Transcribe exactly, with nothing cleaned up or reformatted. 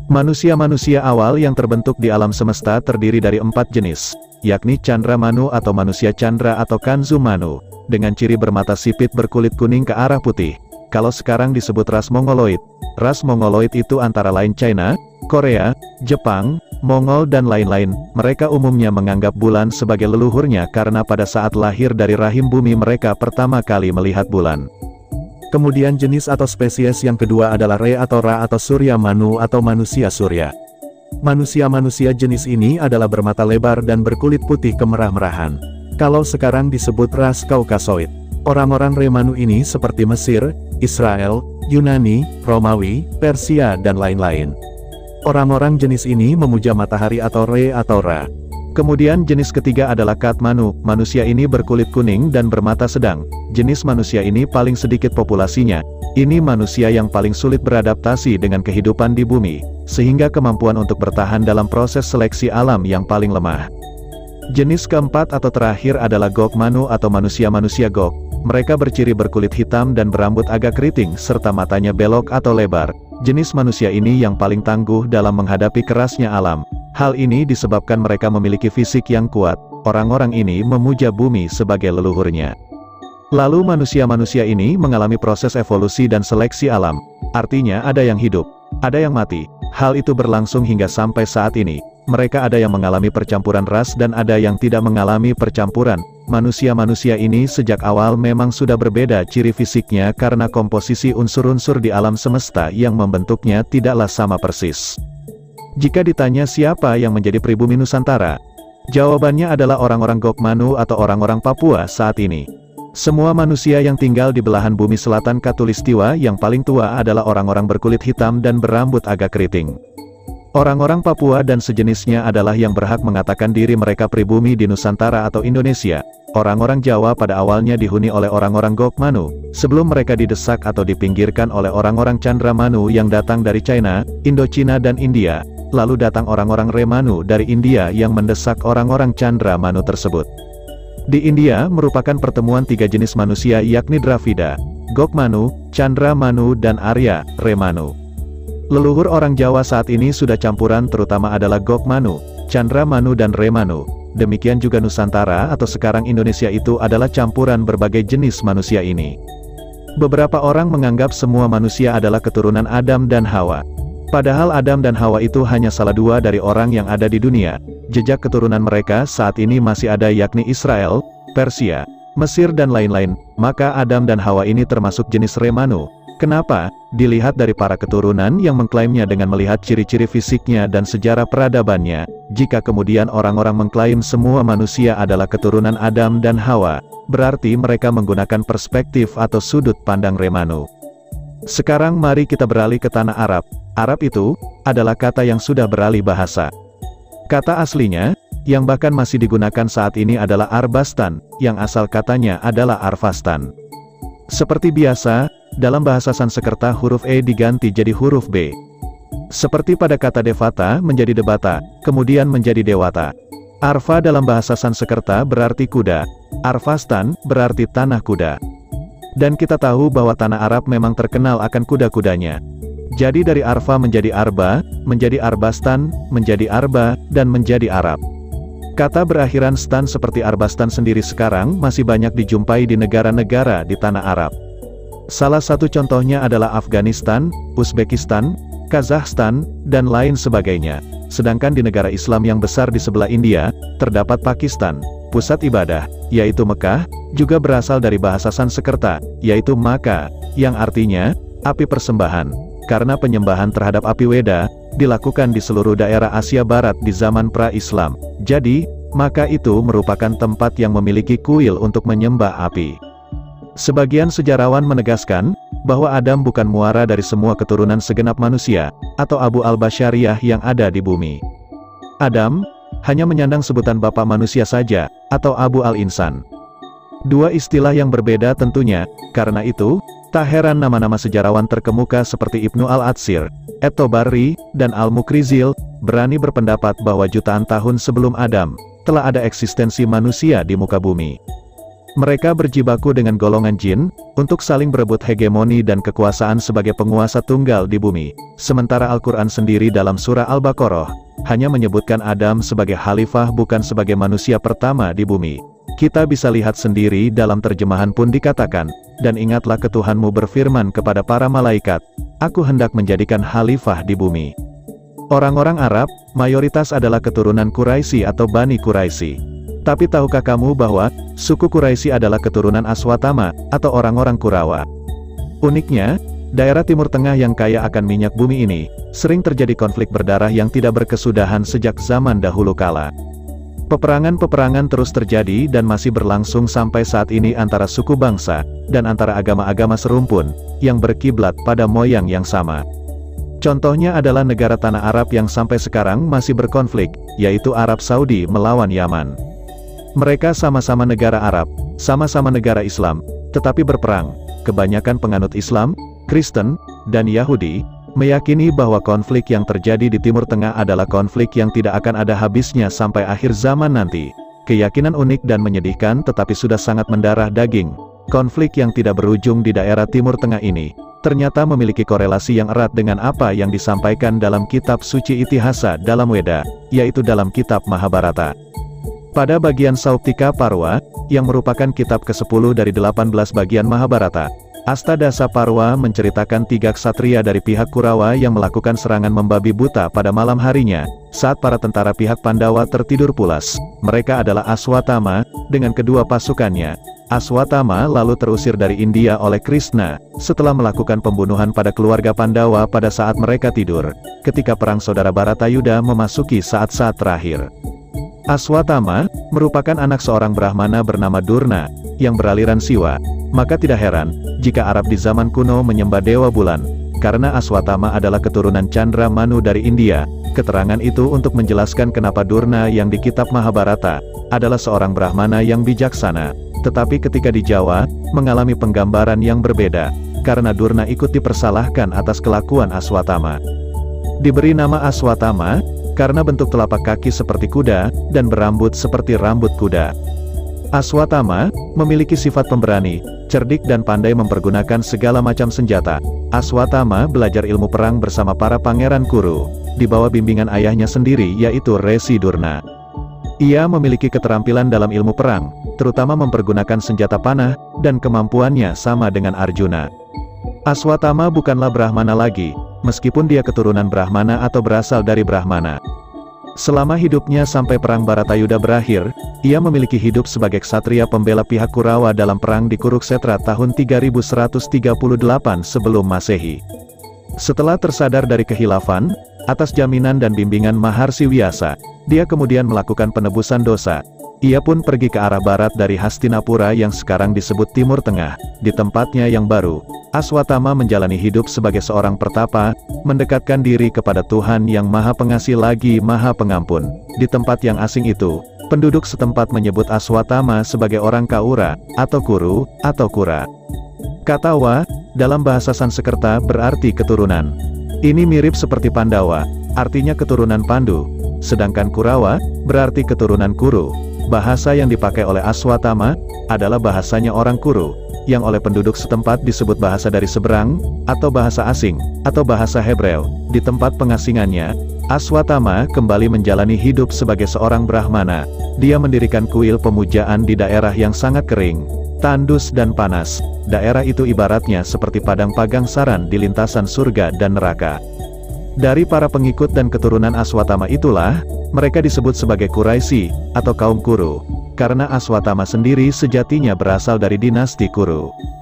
Manusia-manusia awal yang terbentuk di alam semesta terdiri dari empat jenis, yakni Chandra Manu atau manusia Chandra atau Kanzu Manu, dengan ciri bermata sipit berkulit kuning ke arah putih. Kalau sekarang disebut ras Mongoloid. Ras Mongoloid itu antara lain China, Korea, Jepang, Mongol dan lain-lain. Mereka umumnya menganggap bulan sebagai leluhurnya karena pada saat lahir dari rahim bumi mereka pertama kali melihat bulan. Kemudian jenis atau spesies yang kedua adalah Re atau Ra atau Surya Manu atau manusia Surya. Manusia-manusia jenis ini adalah bermata lebar dan berkulit putih kemerah-merahan. Kalau sekarang disebut ras Kaukasoid. Orang-orang Re Manu ini seperti Mesir, Israel, Yunani, Romawi, Persia dan lain-lain. Orang-orang jenis ini memuja matahari atau Re atau Ra. Kemudian jenis ketiga adalah Kat Manu. Manusia ini berkulit kuning dan bermata sedang. Jenis manusia ini paling sedikit populasinya. Ini manusia yang paling sulit beradaptasi dengan kehidupan di bumi, sehingga kemampuan untuk bertahan dalam proses seleksi alam yang paling lemah. Jenis keempat atau terakhir adalah Gok Manu atau manusia-manusia Gok. Mereka berciri berkulit hitam dan berambut agak keriting serta matanya belok atau lebar. Jenis manusia ini yang paling tangguh dalam menghadapi kerasnya alam. Hal ini disebabkan mereka memiliki fisik yang kuat. Orang-orang ini memuja bumi sebagai leluhurnya. Lalu manusia-manusia ini mengalami proses evolusi dan seleksi alam. Artinya ada yang hidup, ada yang mati. Hal itu berlangsung hingga sampai saat ini. Mereka ada yang mengalami percampuran ras dan ada yang tidak mengalami percampuran. Manusia-manusia ini sejak awal memang sudah berbeda ciri fisiknya karena komposisi unsur-unsur di alam semesta yang membentuknya tidaklah sama persis. Jika ditanya siapa yang menjadi pribumi Nusantara, jawabannya adalah orang-orang Gok Manu atau orang-orang Papua saat ini. Semua manusia yang tinggal di belahan bumi selatan Katulistiwa yang paling tua adalah orang-orang berkulit hitam dan berambut agak keriting. Orang-orang Papua dan sejenisnya adalah yang berhak mengatakan diri mereka pribumi di Nusantara atau Indonesia. Orang-orang Jawa pada awalnya dihuni oleh orang-orang Gok Manu, sebelum mereka didesak atau dipinggirkan oleh orang-orang Chandra Manu yang datang dari China, Indochina dan India. Lalu datang orang-orang Re Manu dari India yang mendesak orang-orang Chandra Manu tersebut. Di India merupakan pertemuan tiga jenis manusia yakni Dravida, Gok Manu, Chandra Manu dan Arya, Re Manu. Leluhur orang Jawa saat ini sudah campuran terutama adalah Gok Manu, Chandra Manu dan Re Manu. Demikian juga Nusantara atau sekarang Indonesia itu adalah campuran berbagai jenis manusia ini. Beberapa orang menganggap semua manusia adalah keturunan Adam dan Hawa. Padahal Adam dan Hawa itu hanya salah dua dari orang yang ada di dunia. Jejak keturunan mereka saat ini masih ada yakni Israel, Persia, Mesir dan lain-lain. Maka Adam dan Hawa ini termasuk jenis Re Manu. Kenapa? Dilihat dari para keturunan yang mengklaimnya dengan melihat ciri-ciri fisiknya dan sejarah peradabannya. Jika kemudian orang-orang mengklaim semua manusia adalah keturunan Adam dan Hawa, berarti mereka menggunakan perspektif atau sudut pandang Re Manu. Sekarang mari kita beralih ke tanah Arab. Arab itu adalah kata yang sudah beralih bahasa. Kata aslinya, yang bahkan masih digunakan saat ini adalah Arbastan, yang asal katanya adalah Arvastan. Seperti biasa, dalam bahasa Sanskerta huruf E diganti jadi huruf B. Seperti pada kata Devata menjadi Debata, kemudian menjadi Dewata. Arva dalam bahasa Sanskerta berarti kuda, Arvastan berarti tanah kuda. Dan kita tahu bahwa tanah Arab memang terkenal akan kuda-kudanya. Jadi dari Arva menjadi Arba, menjadi Arbastan, menjadi Arba, dan menjadi Arab. Kata berakhiran stan seperti Arbastan sendiri sekarang masih banyak dijumpai di negara-negara di tanah Arab. Salah satu contohnya adalah Afghanistan, Uzbekistan, Kazakhstan, dan lain sebagainya. Sedangkan di negara Islam yang besar di sebelah India, terdapat Pakistan, pusat ibadah, yaitu Mekah, juga berasal dari bahasa Sanskerta, yaitu Maka, yang artinya, api persembahan. Karena penyembahan terhadap api Weda, dilakukan di seluruh daerah Asia Barat di zaman pra-Islam. Jadi, maka itu merupakan tempat yang memiliki kuil untuk menyembah api. Sebagian sejarawan menegaskan, bahwa Adam bukan muara dari semua keturunan segenap manusia, atau Abu al-Basyariyah yang ada di bumi. Adam, hanya menyandang sebutan Bapa manusia saja, atau Abu al-Insan. Dua istilah yang berbeda tentunya, karena itu, tak heran nama-nama sejarawan terkemuka seperti Ibnu al-Atsir, Et-Tobarri, dan Al-Mukrizil, berani berpendapat bahwa jutaan tahun sebelum Adam, telah ada eksistensi manusia di muka bumi. Mereka berjibaku dengan golongan jin, untuk saling berebut hegemoni dan kekuasaan sebagai penguasa tunggal di bumi. Sementara Al-Quran sendiri dalam surah Al-Baqarah, hanya menyebutkan Adam sebagai khalifah bukan sebagai manusia pertama di bumi. Kita bisa lihat sendiri dalam terjemahan pun dikatakan, dan ingatlah ketuhanmu berfirman kepada para malaikat, aku hendak menjadikan khalifah di bumi. Orang-orang Arab, mayoritas adalah keturunan Quraisy atau Bani Quraisy. Tapi tahukah kamu bahwa, suku Quraisy adalah keturunan Aswatama, atau orang-orang Kurawa? Uniknya, daerah Timur Tengah yang kaya akan minyak bumi ini, sering terjadi konflik berdarah yang tidak berkesudahan sejak zaman dahulu kala. Peperangan-peperangan terus terjadi dan masih berlangsung sampai saat ini antara suku bangsa, dan antara agama-agama serumpun, yang berkiblat pada moyang yang sama. Contohnya adalah negara Tanah Arab yang sampai sekarang masih berkonflik, yaitu Arab Saudi melawan Yaman. Mereka sama-sama negara Arab, sama-sama negara Islam, tetapi berperang. Kebanyakan penganut Islam, Kristen, dan Yahudi, meyakini bahwa konflik yang terjadi di Timur Tengah adalah konflik yang tidak akan ada habisnya sampai akhir zaman nanti. Keyakinan unik dan menyedihkan tetapi sudah sangat mendarah daging. Konflik yang tidak berujung di daerah Timur Tengah ini, ternyata memiliki korelasi yang erat dengan apa yang disampaikan dalam kitab suci Itihasa dalam Weda, yaitu dalam kitab Mahabharata. Pada bagian Sauptika Parwa, yang merupakan kitab kesepuluh dari delapan belas bagian Mahabharata, Astadasa Parwa menceritakan tiga ksatria dari pihak Kurawa yang melakukan serangan membabi buta pada malam harinya, saat para tentara pihak Pandawa tertidur pulas. Mereka adalah Aswatama, dengan kedua pasukannya. Aswatama lalu terusir dari India oleh Krishna, setelah melakukan pembunuhan pada keluarga Pandawa pada saat mereka tidur, ketika perang saudara Baratayuda memasuki saat-saat terakhir. Aswatama, merupakan anak seorang Brahmana bernama Durna, yang beraliran Siwa. Maka tidak heran, jika Arab di zaman kuno menyembah Dewa Bulan, karena Aswatama adalah keturunan Chandra Manu dari India. Keterangan itu untuk menjelaskan kenapa Durna yang di kitab Mahabharata, adalah seorang Brahmana yang bijaksana, tetapi ketika di Jawa, mengalami penggambaran yang berbeda, karena Durna ikut dipersalahkan atas kelakuan Aswatama. Diberi nama Aswatama, karena bentuk telapak kaki seperti kuda, dan berambut seperti rambut kuda. Aswatama, memiliki sifat pemberani, cerdik dan pandai mempergunakan segala macam senjata. Aswatama belajar ilmu perang bersama para pangeran Kuru, di bawah bimbingan ayahnya sendiri yaitu Resi Durna. Ia memiliki keterampilan dalam ilmu perang, terutama mempergunakan senjata panah, dan kemampuannya sama dengan Arjuna. Aswatama bukanlah Brahmana lagi, meskipun dia keturunan Brahmana atau berasal dari Brahmana. Selama hidupnya sampai perang Baratayuda berakhir, ia memiliki hidup sebagai ksatria pembela pihak Kurawa dalam perang di Kuruksetra tahun tiga ribu seratus tiga puluh delapan sebelum Masehi. Setelah tersadar dari kehilafan, atas jaminan dan bimbingan Maharsi Vyasa, dia kemudian melakukan penebusan dosa. Ia pun pergi ke arah barat dari Hastinapura yang sekarang disebut Timur Tengah. Di tempatnya yang baru, Aswatama menjalani hidup sebagai seorang pertapa, mendekatkan diri kepada Tuhan yang Maha Pengasih lagi Maha Pengampun. Di tempat yang asing itu, penduduk setempat menyebut Aswatama sebagai orang Kaura, atau Kuru, atau Kura. Kata Wa, dalam bahasa Sanskerta berarti keturunan. Ini mirip seperti Pandawa, artinya keturunan Pandu, sedangkan Kurawa, berarti keturunan Kuru. Bahasa yang dipakai oleh Aswatama, adalah bahasanya orang Kuru, yang oleh penduduk setempat disebut bahasa dari seberang, atau bahasa asing, atau bahasa Hebreu. Di tempat pengasingannya, Aswatama kembali menjalani hidup sebagai seorang Brahmana. Dia mendirikan kuil pemujaan di daerah yang sangat kering, tandus dan panas. Daerah itu ibaratnya seperti padang pagangsaran di lintasan surga dan neraka. Dari para pengikut dan keturunan Aswatama itulah, mereka disebut sebagai Quraisy, atau kaum Kuru, karena Aswatama sendiri sejatinya berasal dari dinasti Kuru.